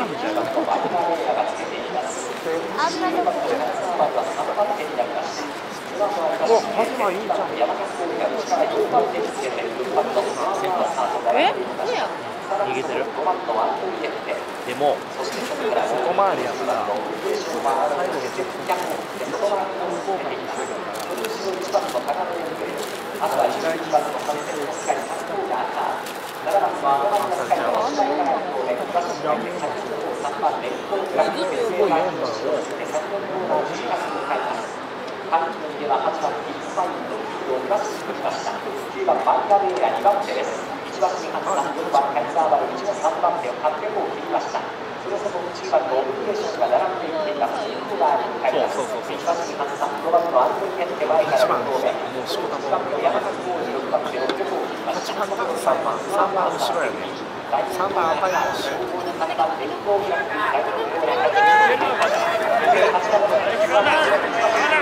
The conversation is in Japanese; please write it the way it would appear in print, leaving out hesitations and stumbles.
いんじゃない。 あんなとこお、パスマいいじゃん。 え？そうやん。 逃げてる。でも、外回りやったら、最後にちょっと効果にするから、意外に3番後ろやね。3番赤い後ろ。 誰が